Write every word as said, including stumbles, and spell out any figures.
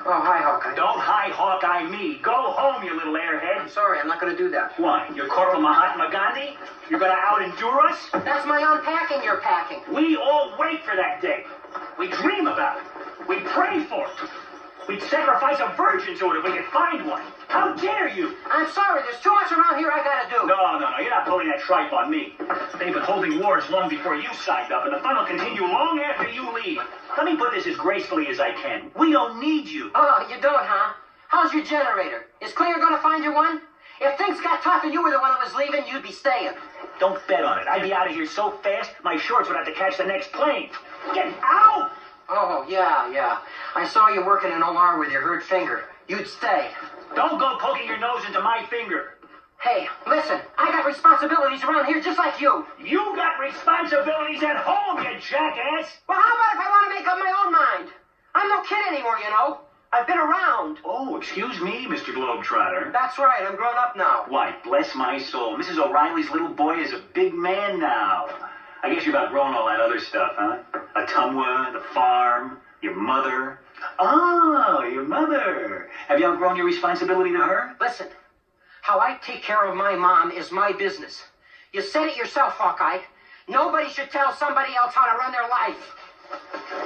Oh, hi, Hawkeye. Don't hi Hawkeye me. Go home, you little airhead. I'm sorry, I'm not going to do that. Why? You're Corporal Mahatma Gandhi? You're going to out-endure us? That's my unpacking you're packing. We all wait for that day. We dream about it. We pray for it. We'd sacrifice a virgin to it if we could find one. How dare you? I'm sorry, there's too much around here I gotta do. No, no, no, you're not pulling that tripe on me. They've been holding wars long before you signed up, and the fun will continue long after you leave. Let me put this as gracefully as I can. We don't need you. Oh, you don't, huh? How's your generator? Is Klinger gonna find you one? If things got tough and you were the one that was leaving, you'd be staying. Don't bet on it. I'd be out of here so fast, my shorts would have to catch the next plane. Get out! Oh, yeah, yeah. I saw you working in O R with your hurt finger. You'd stay. Don't go poking your nose into my finger. Hey, listen, I got responsibilities around here just like you. You got responsibilities at home, you jackass! Well, how about if I want to make up my own mind? I'm no kid anymore, you know. I've been around. Oh, excuse me, Mister Globetrotter. That's right, I'm grown up now. Why, bless my soul. Missus O'Reilly's little boy is a big man now. I guess you've outgrown all that other stuff, huh? Atumwa, the farm, your mother. Oh, your mother. Have you outgrown your responsibility to her? Listen, how I take care of my mom is my business. You said it yourself, Hawkeye. Nobody should tell somebody else how to run their life.